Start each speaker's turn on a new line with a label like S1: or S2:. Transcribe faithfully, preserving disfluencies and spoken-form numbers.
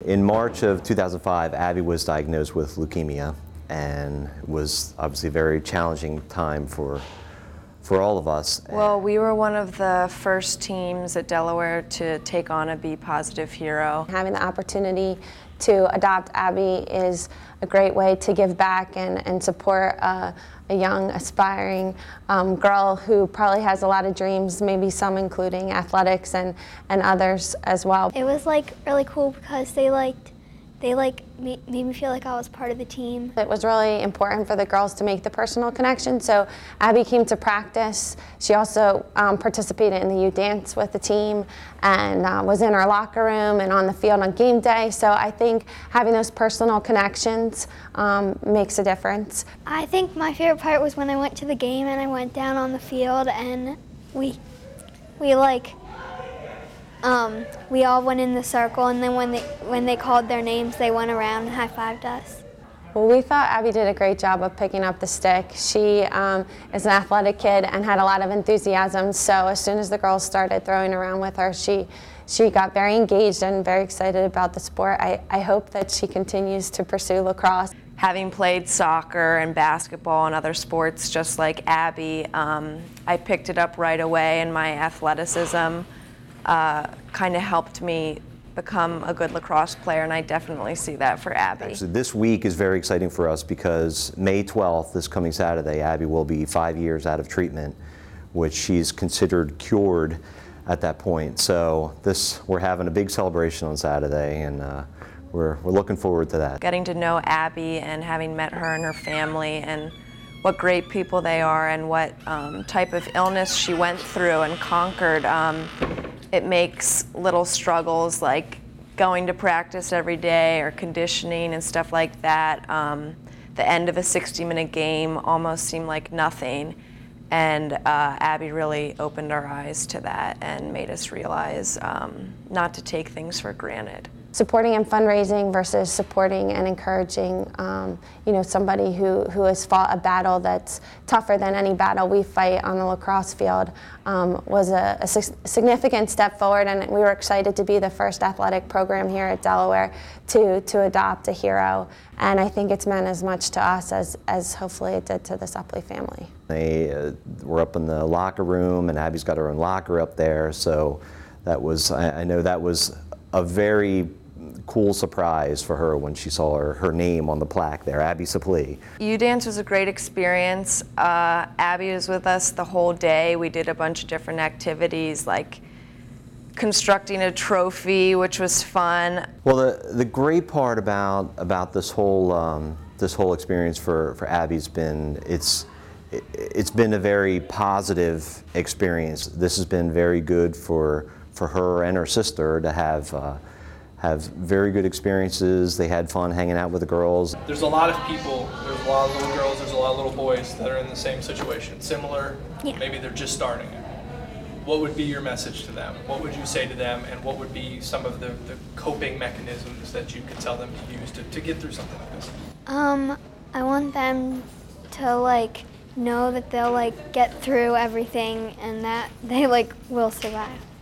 S1: In March of two thousand five, Abby was diagnosed with leukemia, and it was obviously a very challenging time for for all of us.
S2: Well, we were one of the first teams at Delaware to take on a B positive hero.
S3: Having the opportunity to adopt Abby is a great way to give back and, and support uh, a young, aspiring um, girl who probably has a lot of dreams, maybe some including athletics and, and others as well.
S4: It was like really cool because they liked They like made me feel like I was part of the team.
S3: It was really important for the girls to make the personal connection, so Abby came to practice. She also um, participated in the youth dance with the team and uh, was in our locker room and on the field on game day, so I think having those personal connections um, makes a difference.
S4: I think my favorite part was when I went to the game and I went down on the field and we, we like, Um, we all went in the circle, and then when they when they called their names, they went around and high-fived us.
S3: Well, we thought Abby did a great job of picking up the stick. She um, is an athletic kid and had a lot of enthusiasm, so as soon as the girls started throwing around with her, she she got very engaged and very excited about the sport. I, I hope that she continues to pursue lacrosse.
S2: Having played soccer and basketball and other sports just like Abby, um, I picked it up right away, and my athleticism Uh, kind of helped me become a good lacrosse player, and I definitely see that for Abby.
S1: Actually, this week is very exciting for us because May twelfth, this coming Saturday, Abby will be five years out of treatment, which she's considered cured at that point. So this, we're having a big celebration on Saturday, and uh, we're, we're looking forward to that.
S2: Getting to know Abby and having met her and her family and what great people they are and what um, type of illness she went through and conquered. Um, It makes little struggles like going to practice every day or conditioning and stuff like that. Um, the end of a sixty minute game almost seemed like nothing. And uh, Abby really opened our eyes to that and made us realize um, not to take things for granted.
S3: Supporting and fundraising versus supporting and encouraging, um, you know, somebody who, who has fought a battle that's tougher than any battle we fight on the lacrosse field um, was a, a significant step forward, and we were excited to be the first athletic program here at Delaware to, to adopt a hero, and I think it's meant as much to us as, as hopefully it did to the Supplee family.
S1: They uh, were up in the locker room, and Abby's got her own locker up there, so that was, I, I know that was a very cool surprise for her when she saw her, her name on the plaque there, Abby Supplee.
S2: U-Dance was a great experience. Uh, Abby was with us the whole day. We did a bunch of different activities like constructing a trophy, which was fun.
S1: Well, the, the great part about, about this whole, um, this whole experience for, for Abby's been, it's, it, it's been a very positive experience. This has been very good for, for her and her sister to have uh, have very good experiences. They had fun hanging out with the girls.
S5: There's a lot of people, there's a lot of little girls, there's a lot of little boys that are in the same situation, similar,
S4: yeah.
S5: Maybe they're just starting it. What would be your message to them? What would you say to them, and what would be some of the, the coping mechanisms that you could tell them to use to, to get through something like this?
S4: Um, I want them to like know that they'll like get through everything and that they like will survive.